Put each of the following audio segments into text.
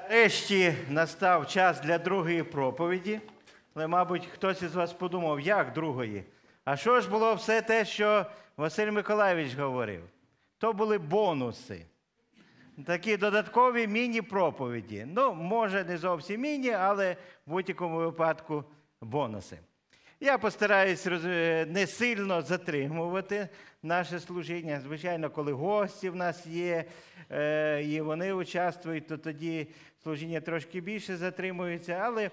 Нарешті настав час для другої проповіді. Але, мабуть, хтось із вас подумав, як другої? А що ж було все те, що Василь Миколайович говорив? То були бонуси. Такі додаткові міні-проповіді. Ну, може, не зовсім міні, але в будь-якому випадку бонуси. Я постараюсь не сильно затримувати наше служіння. Звичайно, коли гості в нас є, і вони участвують, то тоді служіння трошки більше затримується, але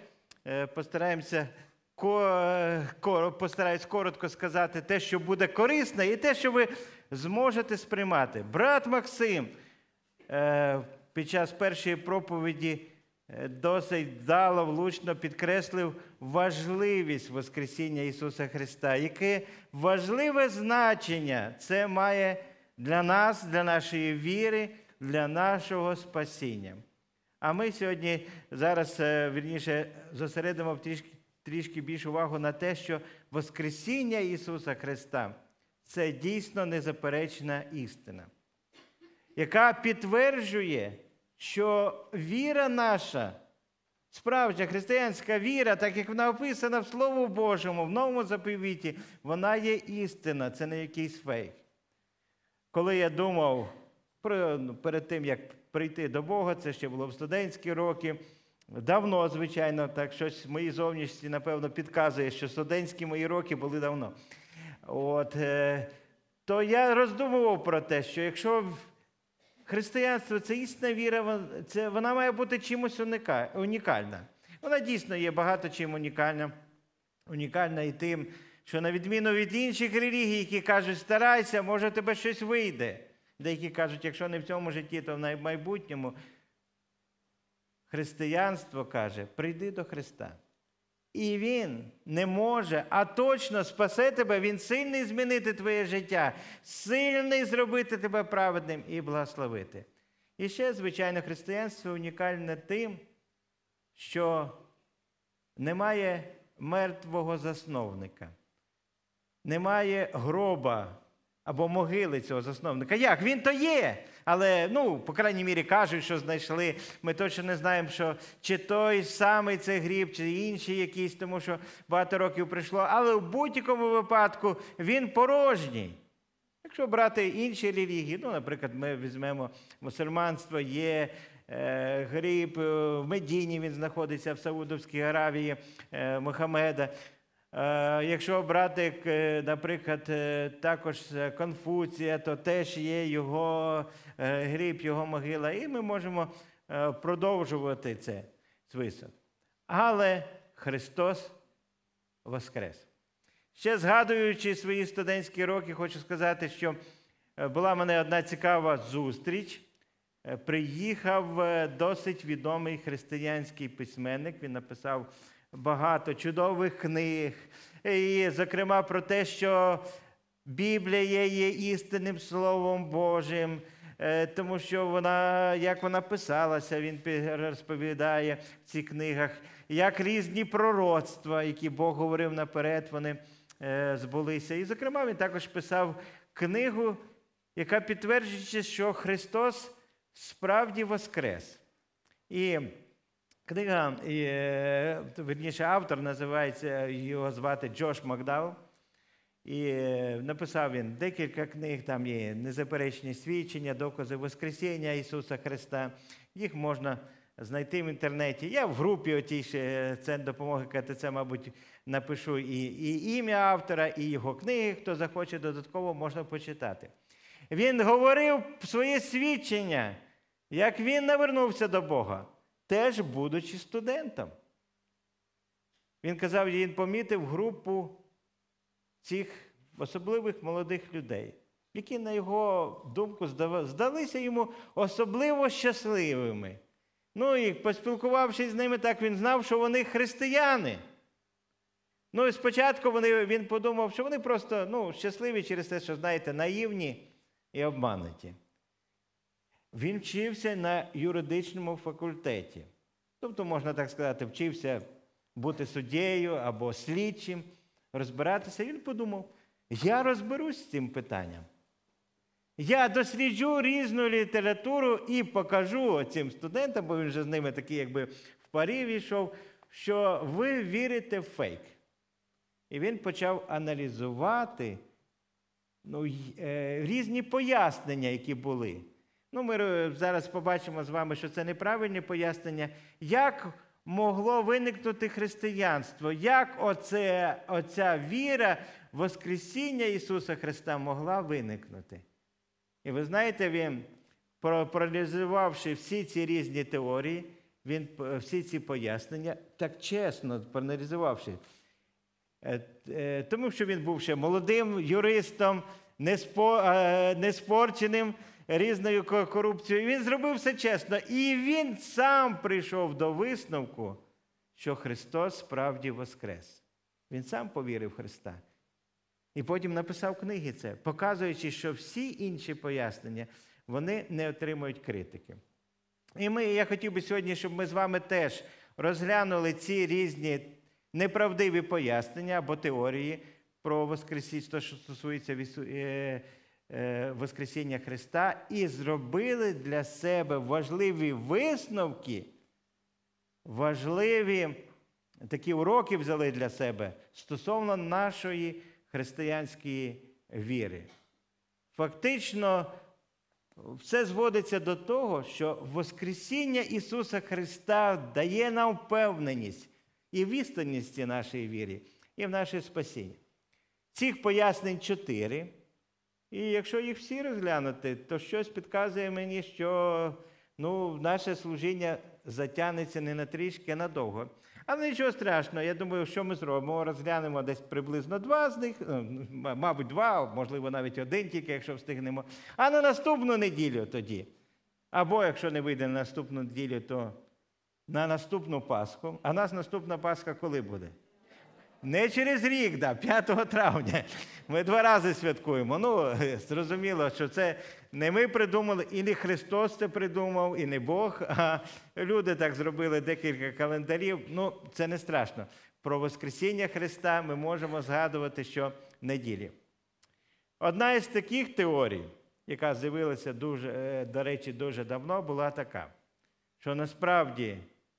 постараюсь коротко сказати те, що буде корисне, і те, що ви зможете сприймати. Брат Максим під час першої проповіді досить вдало, влучно підкреслив важливість Воскресіння Ісуса Христа. Яке важливе значення це має для нас, для нашої віри, для нашого спасіння. А ми сьогодні зосередимо трішки більше увагу на те, що Воскресіння Ісуса Христа – це дійсно незаперечна істина, яка підтверджує, що віра наша, справжня християнська віра, так як вона описана в Слові Божому, в Новому Заповіті, вона є істина, це не якийсь фейк. Коли я думав, перед тим, як прийти до Бога, це ще було в студентські роки, давно, звичайно, так щось в моїй зовнішності, напевно, підказує, що студентські мої роки були давно. То я роздумував про те, що якщо християнство – це істинна віра, вона має бути чимось унікальна. Вона дійсно є багато чим унікальна. Унікальна і тим, що на відміну від інших релігій, які кажуть, старайся, може в тебе щось вийде. Деякі кажуть, якщо не в цьому житті, то в майбутньому. Християнство каже, прийди до Христа. І Він не може, а точно спасе тебе, Він сильний змінити твоє життя, сильний зробити тебе праведним і благословити. І ще, звичайно, християнство унікальне тим, що немає мертвого засновника, немає гроба або могили цього засновника. Як? Він то є, але, по крайній мірі, кажуть, що знайшли. Ми точно не знаємо, що чи той самий цей гріб, чи інший якийсь, тому що багато років пройшло. Але в будь-якому випадку він порожній. Якщо брати інші релігії, наприклад, ми візьмемо мусульманство, є гріб, в Медіні він знаходиться, в Саудовській Аравії, Мухаммеда. Якщо брати, наприклад, також Конфуція, то теж є його гріб, його могила, і ми можемо продовжувати це список. Але Христос воскрес. Ще згадуючи свої студентські роки, хочу сказати, що була в мене одна цікава зустріч. Приїхав досить відомий християнський письменник, він написав багато чудових книг, і, зокрема, про те, що Біблія є істинним Словом Божим, тому що як вона писалася, він розповідає в цих книгах, як різні пророцтва, які Бог говорив наперед, вони збулися. І, зокрема, він також писав книгу, яка підтверджує, що Христос справді воскрес. І книга, верніше, автор називається, його звати Джош Макдауелл. І написав він декілька книг, там є незаперечні свідчення, докази Воскресіння Ісуса Христа. Їх можна знайти в інтернеті. Я в групі Центр допомоги КТЦ, мабуть, напишу і ім'я автора, і його книги. Хто захоче додатково, можна почитати. Він говорив своє свідчення, як він навернувся до Бога, теж будучи студентом. Він казав, він помітив групу цих особливих молодих людей, які, на його думку, здалися йому особливо щасливими. І поспілкувавшись з ними, так він знав, що вони християни. І спочатку він подумав, що вони просто щасливі через те, що, знаєте, наївні і обмануті. Він вчився на юридичному факультеті. Тобто, можна так сказати, вчився бути суддєю або слідчим, розбиратися. Він подумав, я розберусь з цим питанням. Я досліджу різну літературу і покажу цим студентам, бо він вже з ними такий якби в парі війшов, що ви вірите в фейк. І він почав аналізувати різні пояснення, які були. Ми зараз побачимо з вами, що це неправильні пояснення. Як могло виникнути християнство? Як оця віра в Воскресіння Ісуса Христа могла виникнути? І ви знаєте, він, проаналізувавши всі ці різні теорії, він всі ці пояснення, так чесно проаналізувавши, тому що він був ще молодим юристом, неспорченим різною корупцією. Він зробив все чесно. І він сам прийшов до висновку, що Христос справді воскрес. Він сам повірив в Христа. І потім написав книги це, показуючи, що всі інші пояснення, вони не отримують критики. І я хотів би сьогодні, щоб ми з вами теж розглянули ці різні неправдиві пояснення або теорії про Воскресіння, що стосується Воскресіння Христа, і зробили для себе важливі висновки, важливі такі уроки взяли для себе стосовно нашої християнської віри. Фактично, все зводиться до того, що Воскресіння Ісуса Христа дає нам впевненість і в істинності нашої віри, і в наше спасіння. Цих пояснень 4. І якщо їх всі розглянути, то щось підказує мені, що наше служіння затягнеться не на трішки, а надовго. Але нічого страшного, я думаю, що ми зробимо? Розглянемо десь приблизно 2 з них, мабуть 2, можливо навіть 1 тільки, якщо встигнемо. А на наступну неділю тоді. Або, якщо не вийде на наступну неділю, то на наступну Пасху. А у нас наступна Пасха коли буде? Не через рік, 5 травня. Ми 2 рази святкуємо. Зрозуміло, що це не ми придумали, і не Христос це придумав, і не Бог, а люди так зробили декілька календарів. Це не страшно. Про Воскресіння Христа ми можемо згадувати щонеділі. Одна із таких теорій, яка з'явилася, до речі, дуже давно, була така, що насправді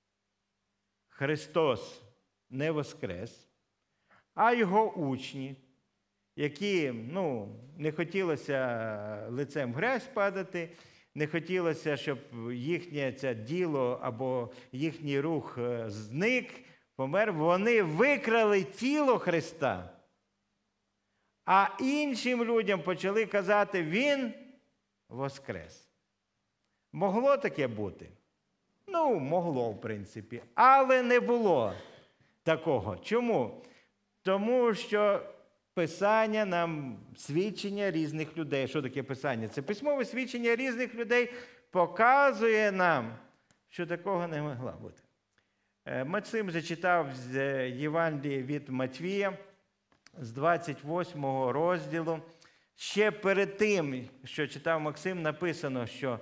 Христос не воскрес, а його учні, які, не хотілося лицем в грязь падати, не хотілося, щоб їхнє це діло або їхній рух зник, помер, вони викрали тіло Христа, а іншим людям почали казати, Він воскрес. Могло таке бути? Могло, в принципі, але не було такого. Чому? Тому що Писання нам, свідчення різних людей. Що таке Писання? Це письмове свідчення різних людей показує нам, що такого не могло бути. Максим зачитав з Євангелія від Матвія, з 28 розділу. Ще перед тим, що читав Максим, написано, що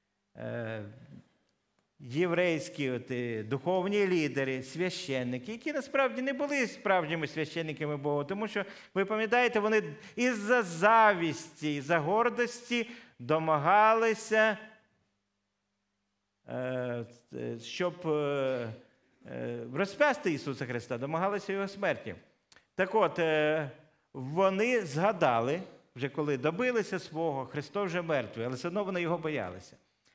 єврейські духовні лідери, священники, які насправді не були справжніми священниками Бога, тому що, ви пам'ятаєте, вони із-за завісті, із-за гордості домагалися, щоб розп'ясти Ісуса Христа, домагалися Його смерті. Так от, вони згадали, вже коли добилися свого, Христос вже мертвий, але все одно вони Його боялися.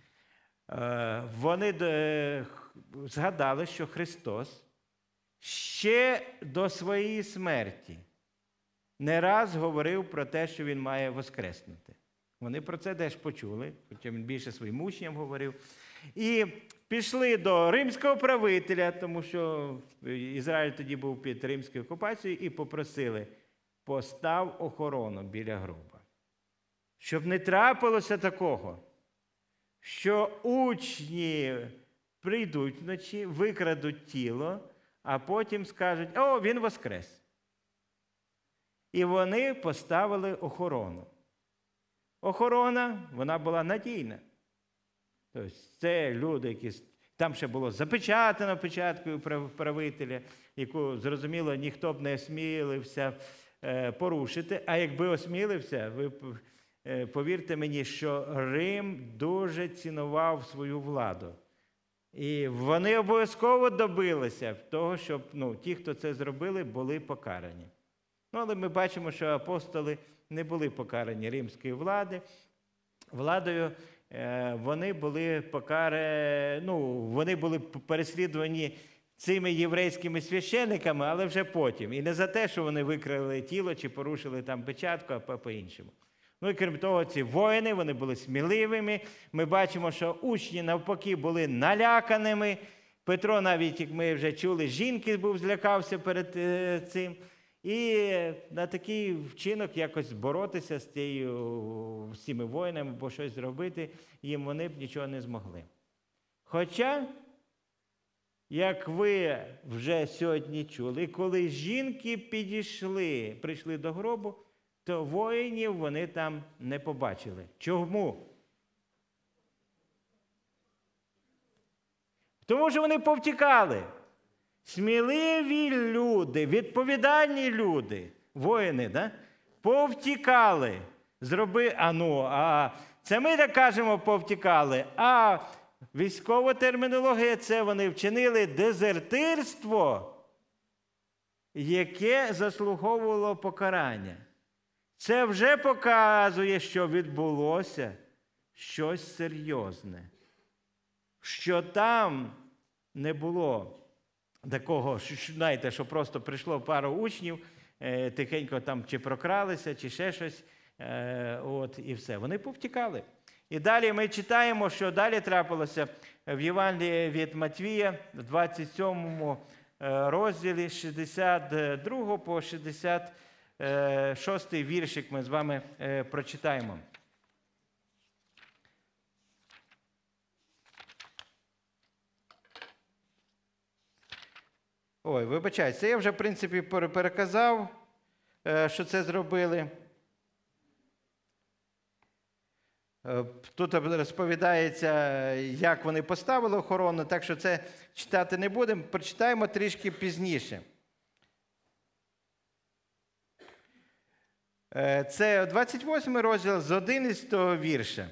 Вони згадали, що Христос ще до своєї смерті не раз говорив про те, що Він має воскреснути. Вони про це теж почули, хоча Він більше своїм учням говорив. І пішли до римського правителя, тому що Ізраїль тоді був під римською окупацією, і попросили, постав охорону біля гроба. Щоб не трапилося такого, що учні прийдуть вночі, викрадуть тіло, а потім скажуть, він воскрес. І вони поставили охорону. Охорона, вона була надійна. Тобто це люди, які... Там ще було запечатано печаткою правителя, яку, зрозуміло, ніхто б не осмілився порушити. А якби осмілився, повірте мені, що Рим дуже цінував свою владу. І вони обов'язково добилися того, щоб ті, хто це зробили, були покарані. Але ми бачимо, що апостоли не були покарані римською владою. Вони були вони були переслідувані цими єврейськими священниками, але вже потім. І не за те, що вони викрали тіло чи порушили там печатку, а по-іншому. І крім того, ці воїни, вони були сміливими. Ми бачимо, що учні навпаки були наляканими. Петро навіть, як ми вже чули, жінки злякався перед цим. І на такий вчинок якось боротися з цими воїнами, або щось зробити, їм вони б нічого не змогли. Хоча, як ви вже сьогодні чули, коли жінки прийшли до гробу, то воїнів вони там не побачили. Чому? Тому що вони повтікали. Сміливі люди, відповідальні люди, воїни, повтікали. Це ми так кажемо повтікали, а військова термінологія – це вони вчинили дезертирство, яке заслуговувало покарання. Це вже показує, що відбулося щось серйозне. Що там не було такого, знаєте, що просто прийшло пару учнів, тихенько там чи прокралися, чи ще щось, і все. Вони повтікали. І далі ми читаємо, що далі трапилося в Євангелії від Матвія, в 27 розділі, 62 по 66 віршик ми з вами прочитаємо. Вибачайте, це я вже, в принципі, переказав, що це зробили. Тут розповідається, як вони поставили охорону, так що це читати не будемо, прочитаємо трішки пізніше. Це 28 розділ з 11 вірша.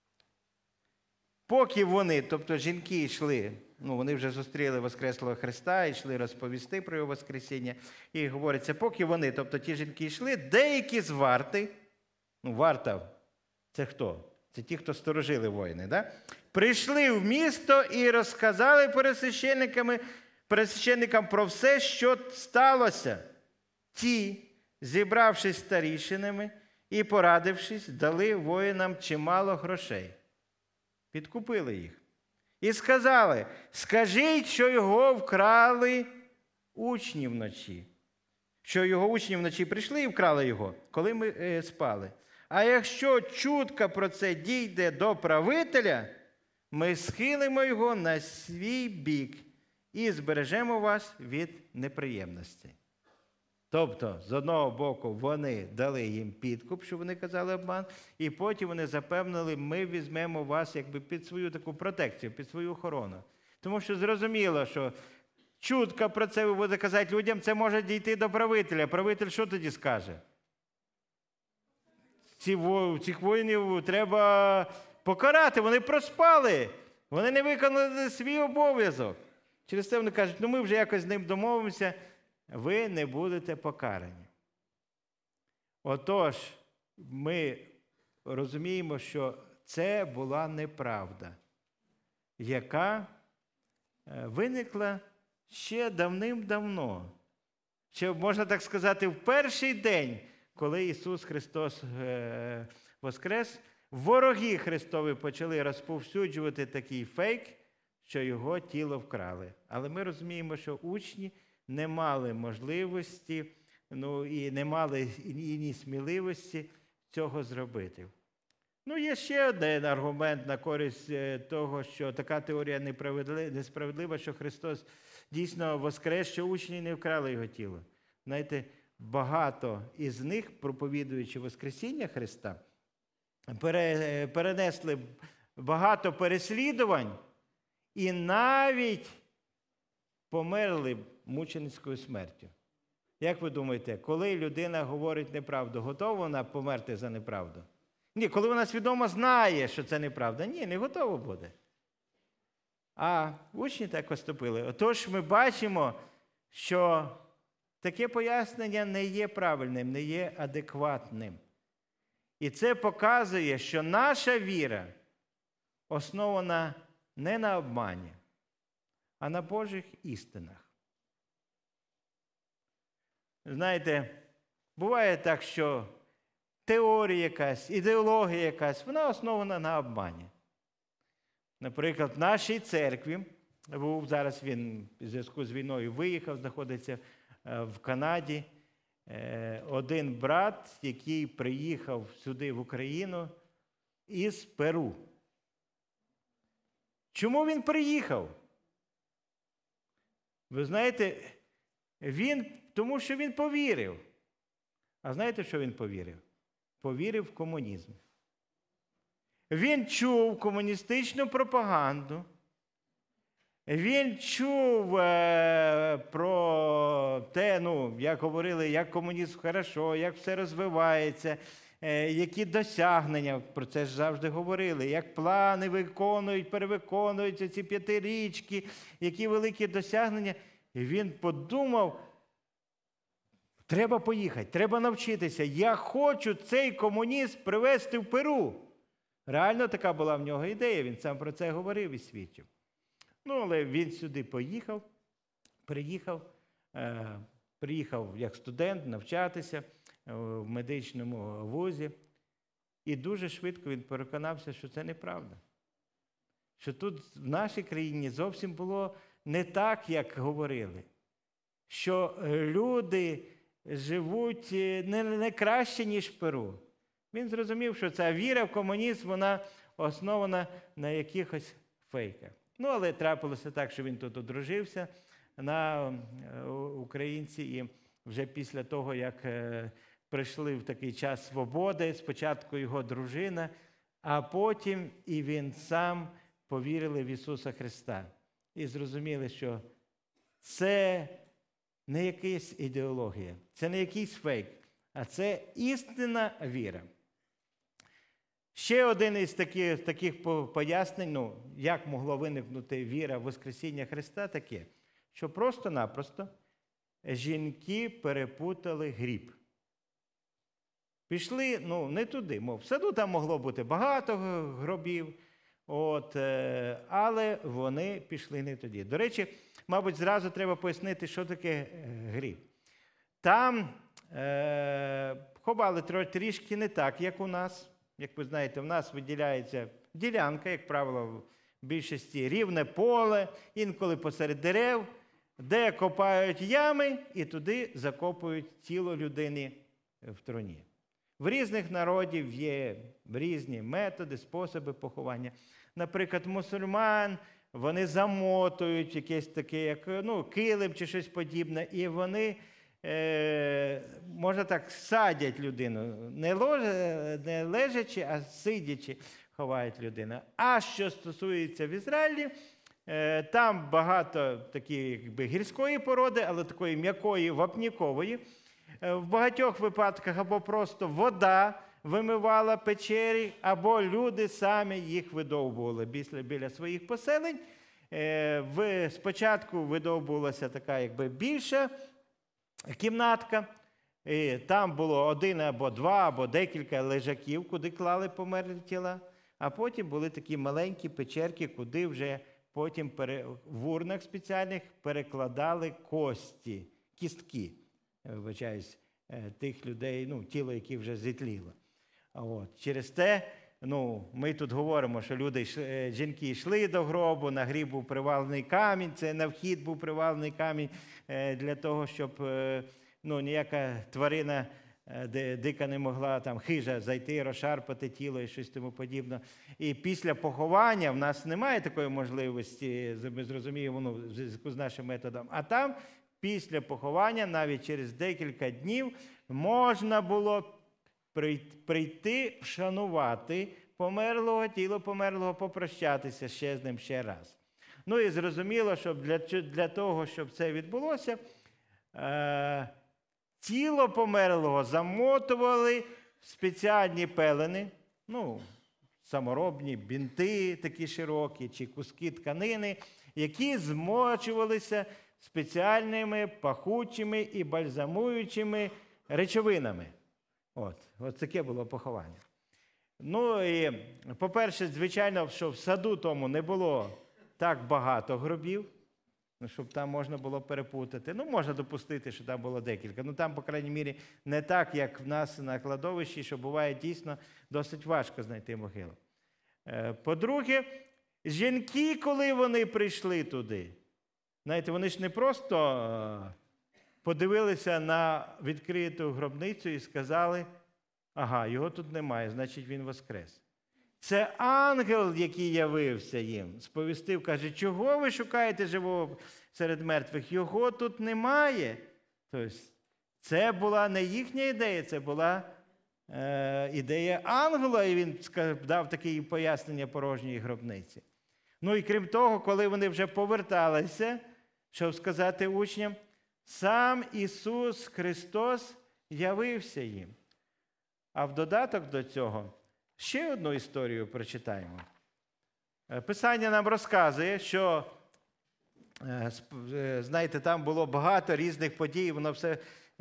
Поки вони, тобто жінки йшли, вони вже зустріли Воскреслого Христа, йшли розповісти про Його Воскресіння, і говориться, поки вони, тобто ті жінки йшли, деякі з варти, варта – це хто? Це ті, хто сторожили воїни, прийшли в місто і розказали пересвященникам про все, що сталося. Ті, зібравшись старішинами і порадившись, дали воїнам чимало грошей. Підкупили їх. І сказали, скажіть, що його вкрали учні вночі. Що його учні вночі прийшли і вкрали його, коли ми спали. А якщо чутка про це дійде до правителя, ми схилимо його на свій бік і збережемо вас від неприємностей. Тобто, з одного боку, вони дали їм підкуп, що вони казали обман, і потім вони запевнили, ми візьмемо вас якби під свою таку протекцію, під свою охорону. Тому що зрозуміло, що чутка про це, ви будете казати людям, це може дійти до правителя. Правитель що тоді скаже? Цих воїнів треба покарати, вони проспали, вони не виконали свій обов'язок. Через це вони кажуть, ми вже якось з ним домовимося, ви не будете покарані. Отож, ми розуміємо, що це була неправда, яка виникла ще давним-давно. Ще, можна так сказати, в перший день, коли Ісус Христос воскрес, вороги Христові почали розповсюджувати такий фейк, що його тіло вкрали. Але ми розуміємо, що учні не мали можливості, і не мали ні сміливості цього зробити. Є ще один аргумент на користь того, що така теорія несправедлива, що Христос дійсно воскрес, що учні не вкрали його тіло. Знаєте, багато із них, проповідуючи Воскресіння Христа, перенесли багато переслідувань і навіть померли мученицькою смертю. Як ви думаєте, коли людина говорить неправду, готова вона померти за неправду? Ні, коли вона свідомо знає, що це неправда. Ні, не готова буде. А учні так поступили. Отож, ми бачимо, що таке пояснення не є правильним, не є адекватним. І це показує, що наша віра основана не на обмані, а на Божих істинах. Знаєте, буває так, що теорія якась, ідеологія якась, вона основана на обмані. Наприклад, в нашій церкві, зараз він в зв'язку з війною виїхав, знаходиться в Канаді, один брат, який приїхав сюди в Україну із Перу. Чому він приїхав? Ви знаєте, тому що він повірив. А знаєте, що він повірив? Повірив в комунізм. Він чув комуністичну пропаганду, він чув про те, як говорили, як комунізм хорошо, як все розвивається, які досягнення, про це ж завжди говорили, як плани виконують, перевиконуються ці п'ятирічки, які великі досягнення. І він подумав, треба поїхати, треба навчитися. Я хочу цей комунізм привезти в Перу. Реально така була в нього ідея, він сам про це говорив і свідчив. Але він сюди приїхав як студент навчатися в медичному вузі. І дуже швидко він переконався, що це неправда. Що тут в нашій країні зовсім було не так, як говорили. Що люди живуть не краще, ніж в Перу. Він зрозумів, що ця віра в комунізм, вона основана на якихось фейках. Але трапилося так, що він тут одружився на українці, і вже після того, як прийшли в такий час свободи, спочатку його дружина, а потім і він сам повірили в Ісуса Христа. І зрозуміли, що це не якась ідеологія, це не якийсь фейк, а це істинна віра. Ще один із таких пояснень, як могло виникнути віра в Воскресіння Христа, таке, що просто-напросто жінки перепутали гріб. Пішли, не туди, в саду там могло бути багато гробів, але вони пішли не туди. До речі, мабуть, зразу треба пояснити, що таке гріб. Там ховали трішки не так, як у нас. Як ви знаєте, в нас виділяється ділянка, як правило, в більшості рівне поле, інколи посеред дерев, де копають ями і туди закопують тіло людини в труні. В різних народів є різні методи, способи поховання. Наприклад, мусульман, вони замотують якесь таке, як килим чи щось подібне, і вони, можна так, садять людину. Не лежачи, а сидячи ховають людину. А що стосується в Ізраїлі, там багато такої гірської породи, але такої м'якої, вапнікової. В багатьох випадках або просто вода вимивала печері, або люди самі їх видовбували біля своїх поселень. Спочатку видовбувалася така більша кімнатка. І там було один або два, або декілька лежаків, куди клали померлі тіла. А потім були такі маленькі печерки, куди вже потім в урнах спеціальних перекладали кістки, вибачаюсь, тих людей, тіло, яке вже зітліло. Через те, ми тут говоримо, що жінки йшли до гробу, на гріб був привалений камінь, це на вхід був привалений камінь для того, щоб ніяка тварина дика не могла, хижа, зайти, розшарпати тіло і щось тому подібне. І після поховання в нас немає такої можливості, ми зрозуміємо, в зв'язку з нашим методом, а там після поховання, навіть через декілька днів, можна було прийти, вшанувати померлого, тіло померлого, попрощатися ще з ним ще раз. І зрозуміло, що для того, щоб це відбулося, тіло померлого замотували в спеціальні пелени, саморобні бінти такі широкі, чи куски тканини, які змочувалися спеціальними пахучими і бальзамуючими речовинами. От таке було поховання. І, по-перше, звичайно, що в саду тому не було так багато гробів, щоб там можна було перепутати. Можна допустити, що там було декілька. Там, по крайній мірі, не так, як в нас на кладовищі, що буває дійсно досить важко знайти могилу. По-друге, жінки, коли вони прийшли туди, знаєте, вони ж не просто подивилися на відкриту гробницю і сказали, ага, його тут немає, значить він воскрес. Це ангел, який явився їм, сповістив, каже, чого ви шукаєте живого серед мертвих? Його тут немає. Тобто, це була не їхня ідея, це була ідея ангела, і він дав таке пояснення порожньої гробниці. І крім того, коли вони вже поверталися, щоб сказати учням, сам Ісус Христос явився їм. А в додаток до цього ще одну історію прочитаємо. Писання нам розказує, що, знаєте, там було багато різних подій, воно все,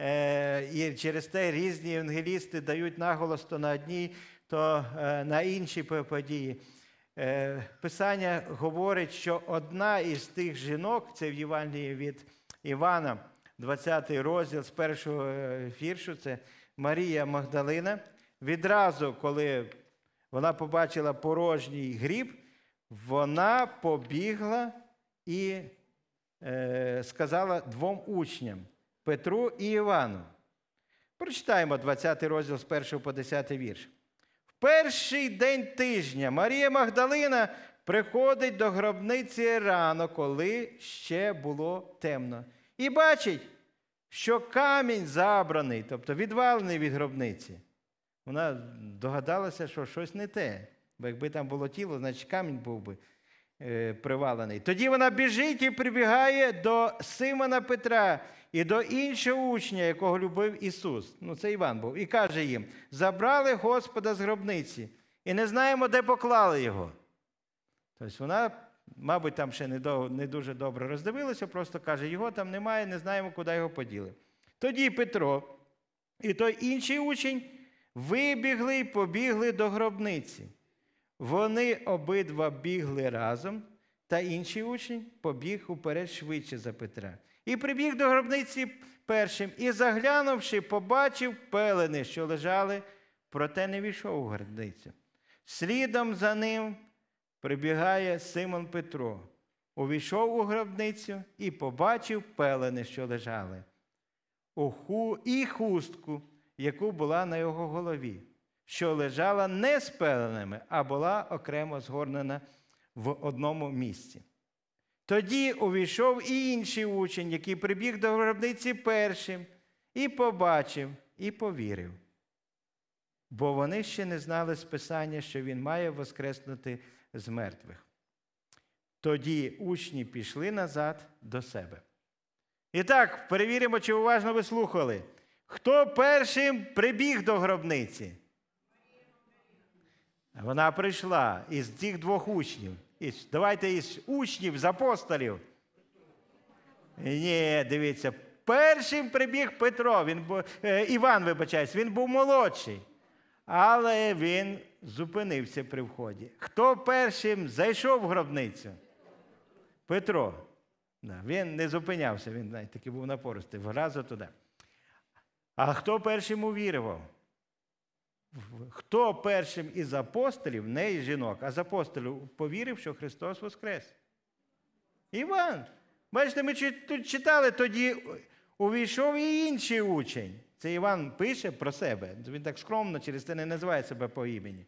і через те різні евангелісти дають наголос то на одні, то на інші події. Писання говорить, що одна із тих жінок, це в Євангелії від Івана, 20 розділ з першого віршу, це Марія Магдалина, відразу, коли вона побачила порожній гріб, вона побігла і сказала двом учням, Петру і Івану. Прочитаємо 20 розділ з 1 по 10 вірш. В перший день тижня Марія Магдалина приходить до гробниці рано, коли ще було темно. І бачить, що камінь забраний, тобто відвалений від гробниці. Вона догадалася, що щось не те. Бо якби там було тіло, значить камінь був би привалений. Тоді вона біжить і прибігає до Симона Петра і до іншого учня, якого любив Ісус. Це Іван був. І каже їм, забрали Господа з гробниці і не знаємо, де поклали його. Тобто вона, мабуть, там ще не дуже добре роздивилася, просто каже, його там немає, не знаємо, куди його поділи. Тоді Петро і той інший учень вибігли і побігли до гробниці. Вони обидва бігли разом, та інший учень побіг уперед швидше за Петра. І прибіг до гробниці першим, і, заглянувши, побачив пелени, що лежали, проте не війшов у гробницю. Слідом за ним прибігає Симон Петро. Увійшов у гробницю і побачив пелени, що лежали, і хустку, яку була на його голові, що лежала не з пеленами, а була окремо згорнена в одному місці. Тоді увійшов і інший учень, який прибіг до гробниці першим, і побачив, і повірив. Бо вони ще не знали з Писання, що він має воскреснути з мертвих. Тоді учні пішли назад до себе. І так, перевіримо, чи уважно ви слухали. Хто першим прибіг до гробниці? Вона прийшла із цих двох учнів. Давайте із учнів, з апостолів. Ні, дивіться, першим прибіг Петро, Іван, вибачаюсь, він був молодший. Але він зупинився при вході. Хто першим зайшов в гробницю? Петро. Він не зупинявся, він, знаєте, такий був напористий, вразу туди. А хто першим увірував? Хто першим із апостолів, не із жінок, а з апостолів повірив, що Христос воскрес? Іван. Бачите, ми тут читали, тоді увійшов і інший учень. Це Іван пише про себе. Він так скромно, через це не називає себе по імені.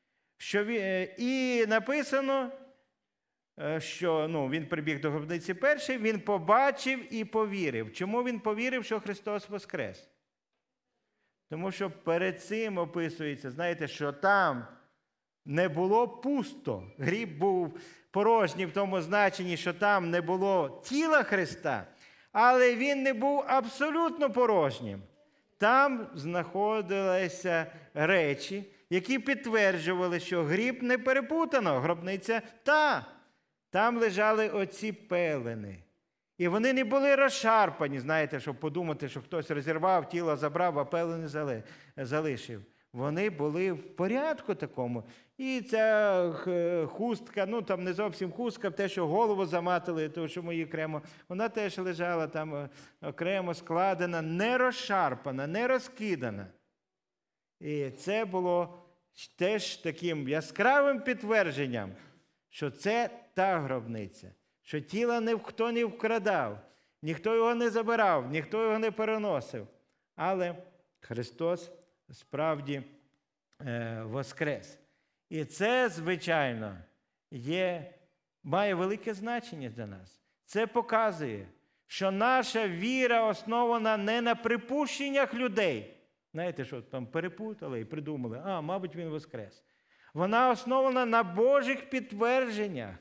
І написано, що він прибіг до гробниці перший, він побачив і повірив. Чому він повірив, що Христос воскрес? Тому що перед цим описується, знаєте, що там не було пусто. Гріб був порожній в тому значенні, що там не було тіла Христа, але він не був абсолютно порожнім. Там знаходилися речі, які підтверджували, що гріб не перепутано, гробниця там лежали оці пелени. І вони не були розшарпані, знаєте, щоб подумати, що хтось розірвав, тіло забрав, а пелени залишив. Вони були в порядку такому. І ця хустка, ну там не зовсім хустка, те, що голову заматили, тому що мої окремо, вона теж лежала там окремо складена, не розшарпана, не розкидана. І це було теж таким яскравим підтвердженням, що це та гробниця, що тіло ніхто не вкрадав, ніхто його не забирав, ніхто його не переносив. Але Христос справді воскрес. І це, звичайно, має велике значення для нас. Це показує, що наша віра основана не на припущеннях людей. Знаєте, що там перепутали і придумали, мабуть, він воскрес. Вона основана на Божих підтвердженнях.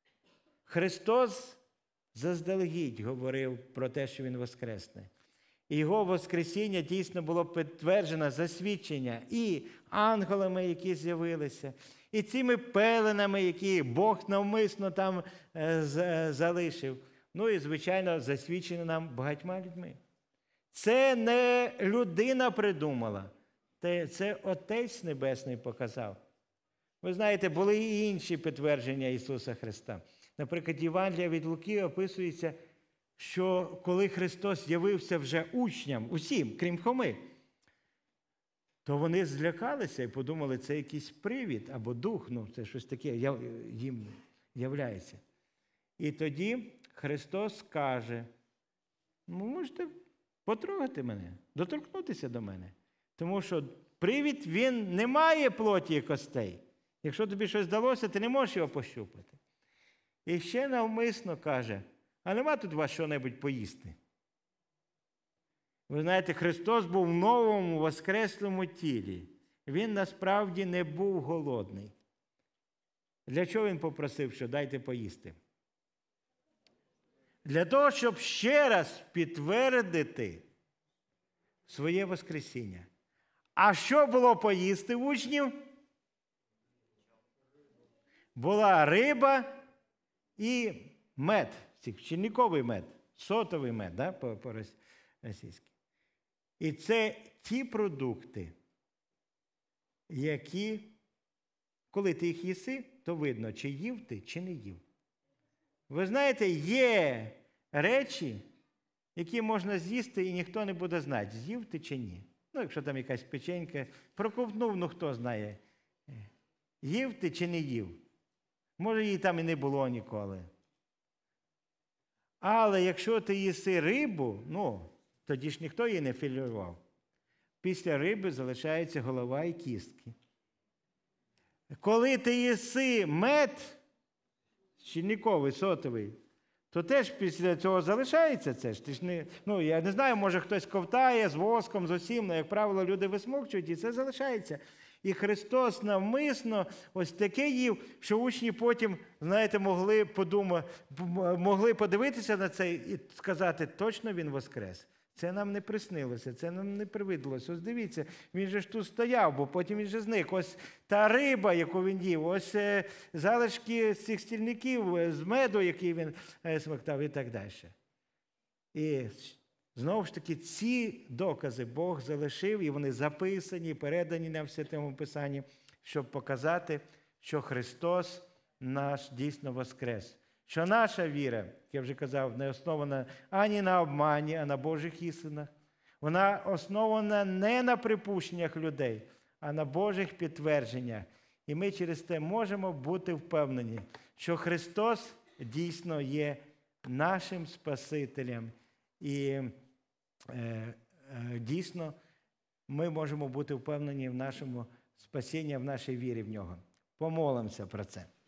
Христос заздалегідь говорив про те, що він воскресне. І його воскресіння дійсно було підтверджено, засвідчення і ангелами, які з'явилися, і цими пеленами, які Бог навмисно там залишив. Ну і, звичайно, засвідчено нам багатьма людьми. Це не людина придумала, це Отець Небесний показав. Ви знаєте, були і інші підтвердження Ісуса Христа. Наприклад, Євангелія від Луки описується, що коли Христос з'явився вже учням, усім, крім Хоми, то вони злякалися і подумали, це якийсь привід або дух, це щось таке їм являється. І тоді Христос каже, можете потрогати мене, доторкнутися до мене. Тому що привід, він не має плоті і костей. Якщо тобі щось здалося, ти не можеш його пощупати. І ще навмисно каже, а нема тут у вас що-небудь поїсти? Ви знаєте, Христос був в новому воскреслому тілі. Він насправді не був голодний. Для чого він попросив, що дайте поїсти? Для того, щоб ще раз підтвердити своє воскресіння. А що було поїсти в учнів? Була риба і мед, пчельниковий мед, сотовий мед, по-російськи. І це ті продукти, які, коли ти їх їси, то видно, чи їв ти, чи не їв. Ви знаєте, є речі, які можна з'їсти, і ніхто не буде знати, з'їв ти чи ні. Якщо там якась печенька, проковтнув, хто знає, їв ти чи не їв. Може, її там і не було ніколи. Але якщо ти їси рибу, тоді ж ніхто її не філював. Після риби залишається голова і кістки. Коли ти їси мед, пчельниковий, сотовий, то теж після цього залишається це ж. Ти ж не, я не знаю, може хтось ковтає з воском, з усім, але, як правило, люди висмокчують, і це залишається. І Христос навмисно ось таке їв, що учні потім, знаєте, могли подивитися на це і сказати, точно він воскрес. Це нам не приснилося, це нам не привиділося. Ось дивіться, він же ж тут стояв, бо потім він же зник. Ось та риба, яку він їв, ось залишки з цих стільників, з меду, який він смоктав і так далі. І знову ж таки, ці докази Бог залишив, і вони записані, передані нам в Святому Писанні, щоб показати, що Христос наш дійсно воскрес. Що наша віра, як я вже казав, не основана ані на обмані, а на Божих істинах. Вона основана не на припущеннях людей, а на Божих підтвердженнях. І ми через те можемо бути впевнені, що Христос дійсно є нашим Спасителем. І дійсно ми можемо бути впевнені в нашому спасінні, в нашій вірі в Нього. Помолимося про це.